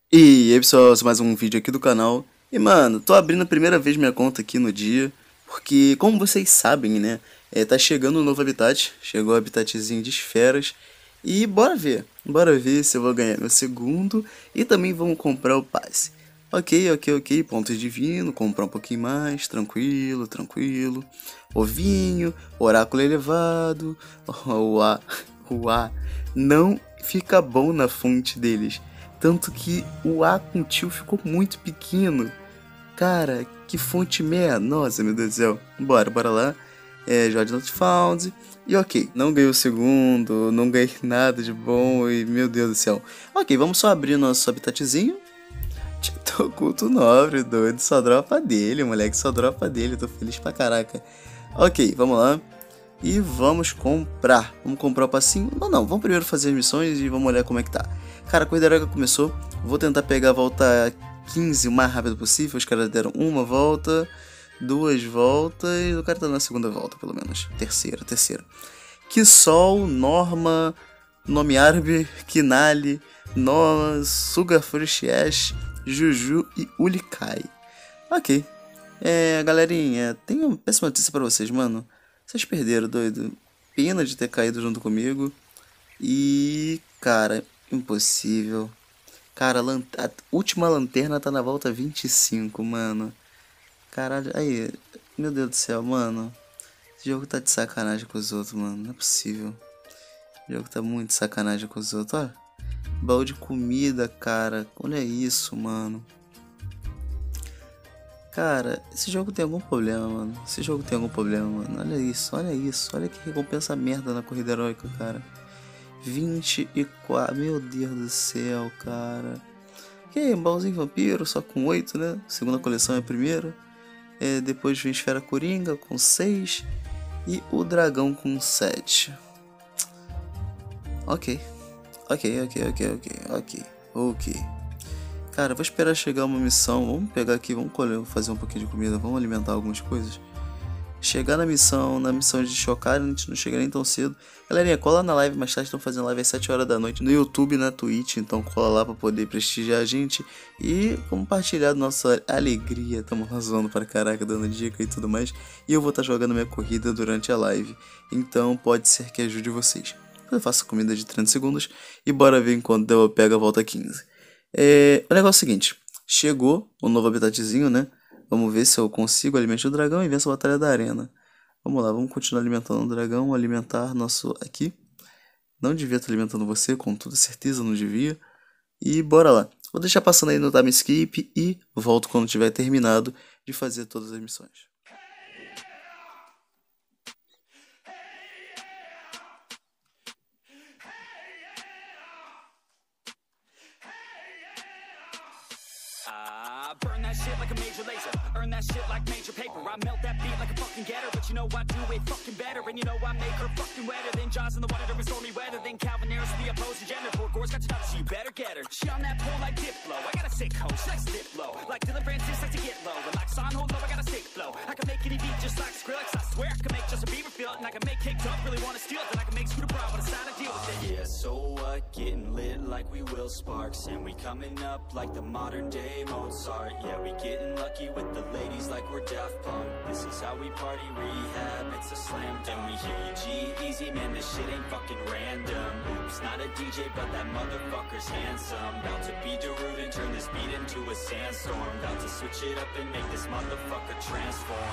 E aí pessoal, mais um vídeo aqui do canal. E mano, tô abrindo a primeira vez minha conta aqui no dia, porque como vocês sabem, né, tá chegando um novo habitat, chegou o habitatzinho de esferas. E bora ver se eu vou ganhar meu segundo e também vamos comprar o passe. Ok, pontos divino, comprar um pouquinho mais, tranquilo. Ovinho, oráculo elevado, o A não fica bom na fonte deles. Tanto que o A com tio ficou muito pequeno. Cara, que fonte merda. Nossa, meu Deus do céu. Bora lá. Jordan Not Found. E ok, não ganhei o segundo, não ganhei nada de bom e meu Deus do céu. Ok, vamos só abrir nosso habitatzinho. Tô culto nobre, doido. Só dropa dele, moleque. Só dropa dele. Tô feliz pra caraca. Ok, vamos lá. E vamos comprar. Vamos comprar o passinho. Não. Vamos primeiro fazer as missões e vamos olhar como é que tá. Cara, a corrida heróica começou. Vou tentar pegar a volta 15 o mais rápido possível. Os caras deram uma volta, duas voltas. O cara tá na segunda volta, pelo menos. Terceira. Kisol, Norma, Nome Árabe, Kinali, Noma, Sugar Fruit Ash, Juju e Ulikai. Ok. Galerinha, tenho uma péssima notícia pra vocês, mano. Vocês perderam, doido. Pena de ter caído junto comigo. E, cara, impossível. Cara, a última lanterna tá na volta 25, mano. Caralho, aí, meu Deus do céu, mano. Esse jogo tá de sacanagem com os outros, mano. Não é possível. O jogo tá muito de sacanagem com os outros, ó. Baú de comida, cara. Olha isso, mano. Cara, esse jogo tem algum problema, mano. Olha isso. Olha que recompensa merda na corrida heróica, cara. 24. Meu Deus do céu, cara. Ok, um baúzinho vampiro, só com 8, né? Segunda coleção é a primeira. Depois vem Esfera Coringa com 6. E o dragão com 7. Ok. Cara, vou esperar chegar uma missão. Vamos pegar aqui, vamos fazer um pouquinho de comida, vamos alimentar algumas coisas. Chegar na missão de chocar, a gente não chega nem tão cedo. Galerinha, cola na live mais tarde, estão fazendo live às 7 horas da noite no YouTube e na Twitch. Então cola lá pra poder prestigiar a gente e compartilhar nossa alegria. Tamo arrasando pra caraca, dando dica e tudo mais. E eu vou estar jogando minha corrida durante a live. Então pode ser que ajude vocês. Eu faço comida de 30 segundos e bora ver enquanto eu pego a volta 15. O negócio é o seguinte, chegou o novo habitatzinho, né? Vamos ver se eu consigo alimentar o dragão e vencer a batalha da arena. Vamos lá, vamos continuar alimentando o dragão, alimentar nosso aqui. Não devia estar alimentando você, com toda certeza não devia. E bora lá. Vou deixar passando aí no time skip e volto quando tiver terminado de fazer todas as missões. Burn that shit like a major laser. Earn that shit like major paper. I melt that beat like a fucking getter. But you know I do it fucking better. And you know I make her fucking wetter than Jaws in the water during stormy weather. Than Calvin Harris, the opposing gender. Poor Gore's got you nuts, so you better get her. She on that pole like Diplo. I got a sick hoe, she likes dip low. Like Dylan Francis likes to get low. And like Son, hold low, I got a sick flow. I can make any beat just like Skrillex. I swear I can make Justin Bieber feel it. And I can make Kicked Up really wanna steal it. Then I can make Scooter Braun, but it's not a deal with it. Yeah, so what? Getting lit like we Will Sparks. And we coming up like the modern day Mozart. Yeah, we getting lucky with the ladies like we're Daft Punk. This is how we party, rehab, it's a slam dunk. We hear you G-Eazy, man, this shit ain't fucking random. Oops, not a DJ, but that motherfucker's handsome. About to be Darude and turn this beat into a sandstorm. About to switch it up and make this motherfucker transform.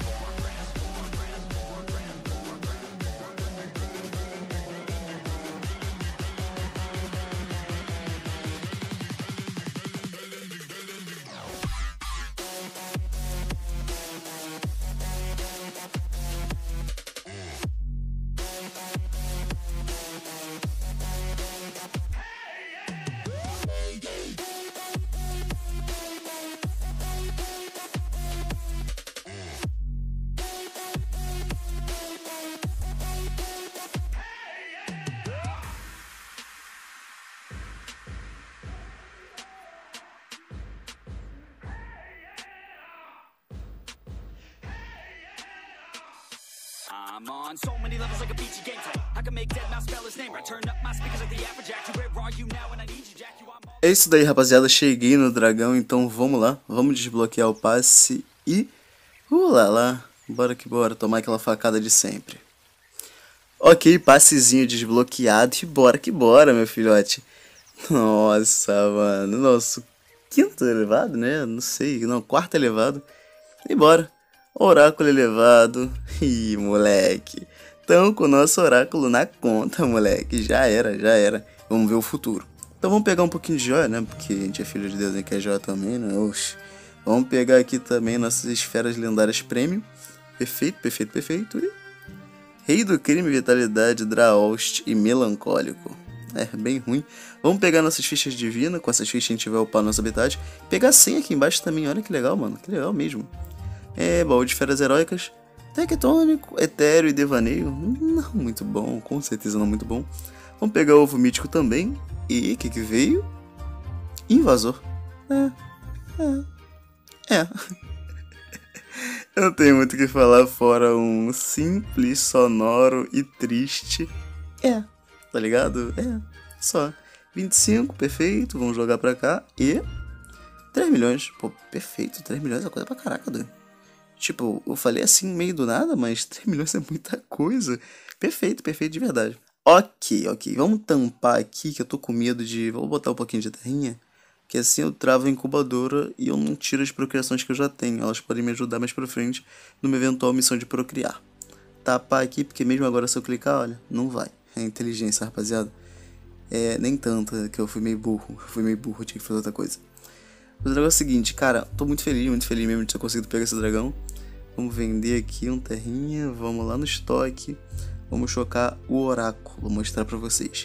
I'm on so many levels like a BG game type. I can make Deadmau5 spell his name right. Turn up my speakers like the Afrojack. You where are you now when I need you, Jack? You I'm all É isso daí, rapaziada. Cheguei no dragão, então vamos lá. Vamos desbloquear o passe e... lá. Bora que bora, tomar aquela facada de sempre. Ok, passezinho desbloqueado e bora que bora, meu filhote. Nossa, mano. Nosso quinto elevado, né? Não sei, não, quarto elevado. E bora. Oráculo elevado. Ih, moleque. Tão com o nosso oráculo na conta, moleque. Já era, já era. Vamos ver o futuro. Então vamos pegar um pouquinho de joia, né? Porque a gente é filho de Deus e quer joia também, né? Oxi. Vamos pegar aqui também nossas esferas lendárias prêmio. Perfeito, perfeito, perfeito. E... Rei do crime, vitalidade, Draost e melancólico. É, bem ruim. Vamos pegar nossas fichas divinas. Com essas fichas a gente vai upar nossa habilidade. Pegar 100 aqui embaixo também. Olha que legal, mano. Que legal mesmo. Baú de esferas heróicas. Tectônico, etéreo e devaneio. Não muito bom. Com certeza não muito bom. Vamos pegar o ovo mítico também. E o que veio? Invasor. Eu não tenho muito o que falar fora um simples, sonoro e triste. Tá ligado? Só. 25, perfeito. Vamos jogar pra cá. E 3 milhões. Pô, perfeito. 3 milhões é coisa pra caraca, doido. Tipo, eu falei assim meio do nada, mas 3 milhões é muita coisa. Perfeito, perfeito de verdade. Ok. Vamos tampar aqui que eu tô com medo de... Vou botar um pouquinho de terrinha. Que assim eu travo a incubadora e eu não tiro as procriações que eu já tenho. Elas podem me ajudar mais pra frente numa eventual missão de procriar. Tapar aqui, porque mesmo agora se eu clicar, olha, não vai. É inteligência, rapaziada. Nem tanto, que eu fui meio burro. Tinha que fazer outra coisa. O dragão é o seguinte, cara, tô muito feliz mesmo de ter conseguido pegar esse dragão. Vamos vender aqui um terrinha, vamos lá no estoque. Vamos chocar o oráculo, vou mostrar pra vocês.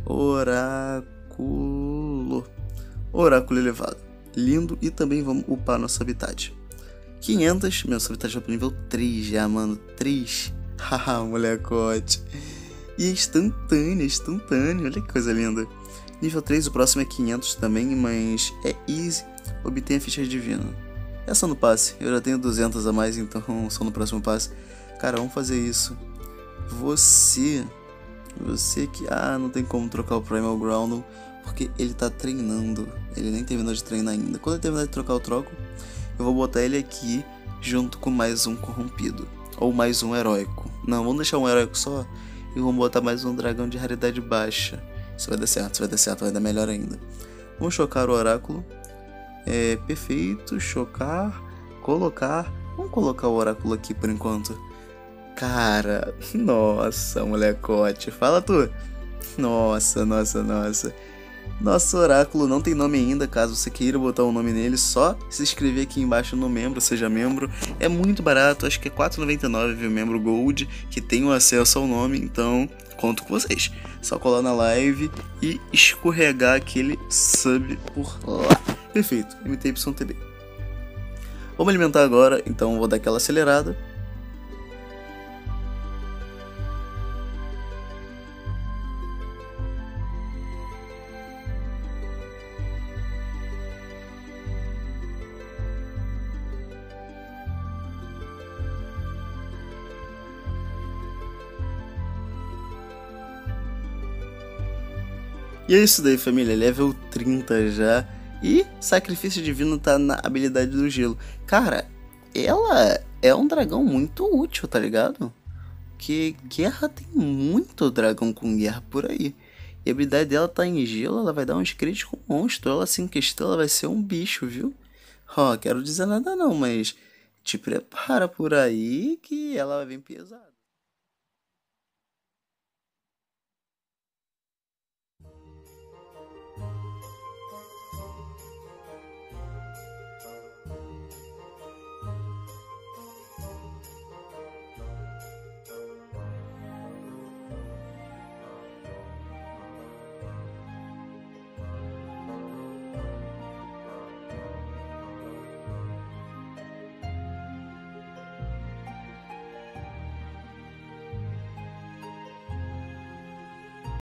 Oráculo elevado. Lindo, e também vamos upar nosso habitat. 500, nosso habitat vai pro nível 3 já, mano, 3. Haha, molecote. E é instantâneo, olha que coisa linda. Nível 3, o próximo é 500 também, mas é easy. Obtenha fichas divinas. É só no passe, eu já tenho 200 a mais, então só no próximo passe. Cara, vamos fazer isso. Você que... não tem como trocar o Primal Groundle, porque ele tá treinando. Ele nem terminou de treinar ainda. Quando ele terminar de trocar, eu troco. Eu vou botar ele aqui junto com mais um corrompido. Ou mais um heróico. Não, vamos deixar um heróico só. E vamos botar mais um dragão de raridade baixa. Isso vai dar certo, vai dar melhor ainda. Vamos chocar o oráculo. Perfeito, chocar, colocar. Vamos colocar o oráculo aqui por enquanto. Cara, nossa, molecote. Fala tu. Nossa. Nosso oráculo não tem nome ainda, caso você queira botar um nome nele, só se inscrever aqui embaixo no membro, seja membro. É muito barato, acho que é R$4,99, viu? Membro Gold, que tem o acesso ao nome, então conto com vocês. Só colar na live e escorregar aquele sub por lá. Perfeito, MTYTB. Vamos alimentar agora, então vou dar aquela acelerada. E é isso daí, família, level 30 já. E sacrifício divino tá na habilidade do gelo. Cara, ela é um dragão muito útil, tá ligado? Que guerra tem muito dragão com guerra por aí. E a habilidade dela tá em gelo, ela vai dar uns críticos monstro. Ela assim, questão, ela vai ser um bicho, viu? Quero dizer nada não, mas te prepara por aí que ela vai vir pesada.